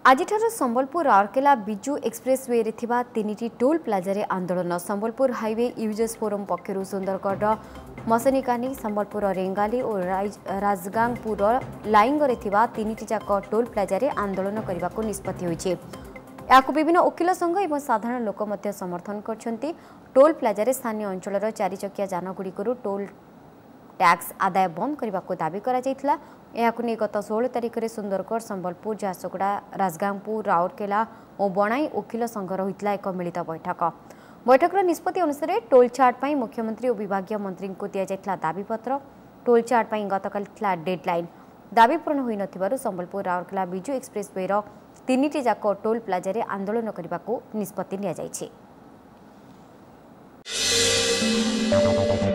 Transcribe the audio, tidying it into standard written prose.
आज संबलपुर राउरकेला बिजु एक्सप्रेसवे रे थिबा तीनिटी टोल प्लाजा रे आंदोलन। संबलपुर हाईवे यूजर्स फोरम पक्षरु सुंदरगढ़ मसनिकानी संबलपुर रेंगाली और राजगांगपुर लाइंग रे थिबा तीनिटी जाक टोल प्लाजा रे आंदोलन करने को निष्पत्ति होइछे। याकु विभिन्न वकील संघ एवं साधारण लोक मध्य समर्थन करछंती। टोल प्लाजा रे स्थानीय अंचलर चारि चकिया जान गुड़िकरू टोल टैक्स आदाय बंद करने को दाबी करा जायथिला। यहाकु नै गत 16 तारिख में सुंदरगढ़ संबलपुर झारसुगुड़ा राजगांगपुर राउरकेला और बणाई वकील संघ होता एक मिलित बैठकर निष्पत्ति अनुसार टोल चार्ट पर मुख्यमंत्री और विभागीय मंत्री को दि जायथिला दाबीपत्र। टोल चार्ट पर गतकाली डेडलाइन दाबी पूर्ण होई नथिबारु संबलपुर राउरकेला बिजु एक्सप्रेसवे रो तीनिटी जाक टोल प्लाजा रे आंदोलन करने को निष्पत्ति लिया जायछि।